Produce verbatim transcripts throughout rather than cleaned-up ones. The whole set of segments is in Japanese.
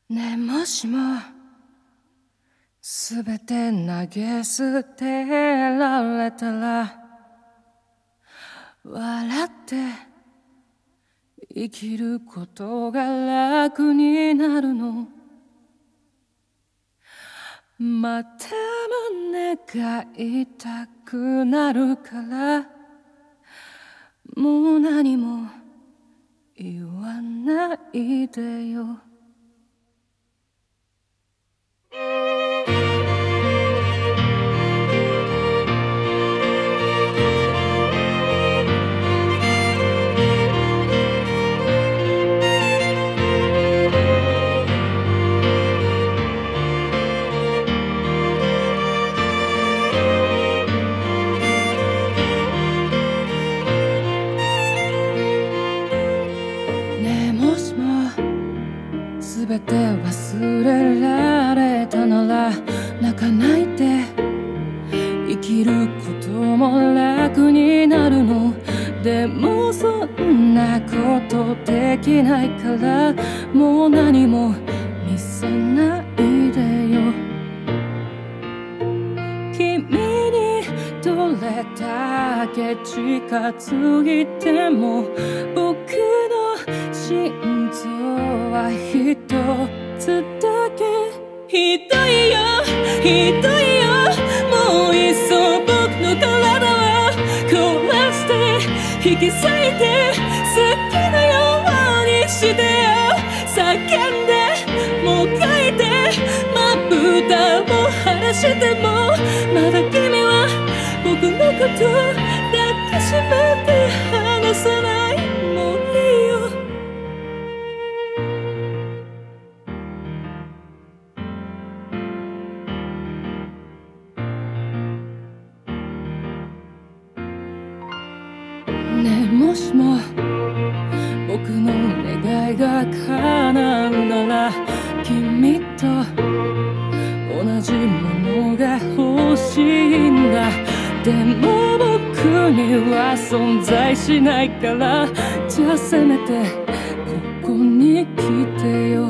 ねえもしもすべて投げ捨てられたら笑って生きることが楽になるの。また胸が痛くなるからもう何も言わないでよ。すべて忘れられたなら泣かないで生きることも楽になるの。でもそんなことできないからもう何も見せないでよ。君にどれだけ近づいても僕の心臓は一つだけ。ひどいよひどいよもういっそ僕の体は壊して引き裂いて好きなようにしてよ。叫んでもがいてまぶたを晴らしてもまだ君は僕のこと抱きしめて離さない。もういいよ。ねえもしも僕の願いが叶うなら君と同じものが欲しいんだ。でも僕には存在しないからじゃあせめてここに来てよ。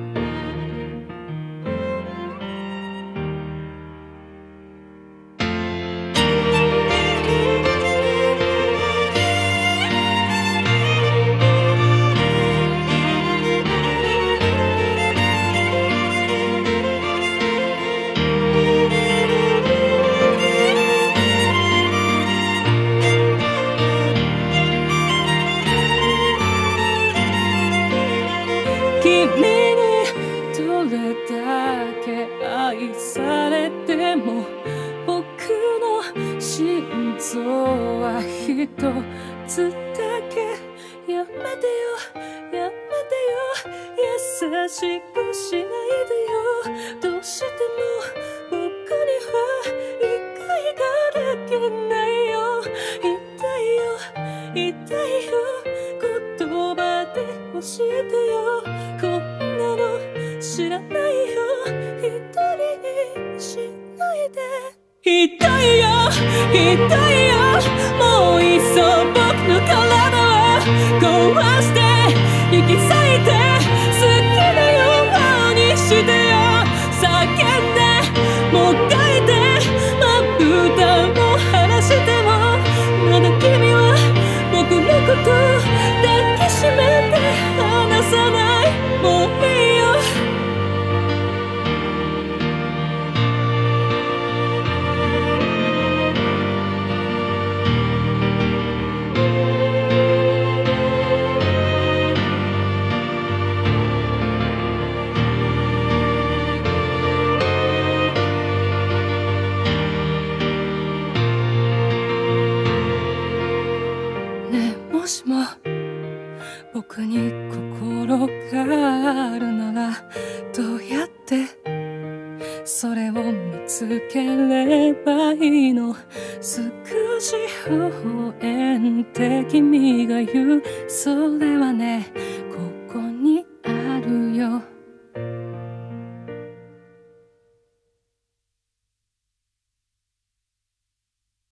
君にどれだけ愛されても僕の心臓は一つだけ。やめてよやめてよ優しくしないでよ。どうしても僕には理解ができないよ。痛いよ痛いよ言葉で教えてよ。こんなの知らないよ一人にしないで。ひどいよひどいよもういっそ僕の体は壊して引き裂いて好きなようにしてよ。叫んでもがいてまぶたを晴らしてもまだ君は僕のこと抱きしめて離さない。もういいよ。ねえもしも僕に心があるならどうやってそれを見つければいいの。少し微笑んで君が言うそれはね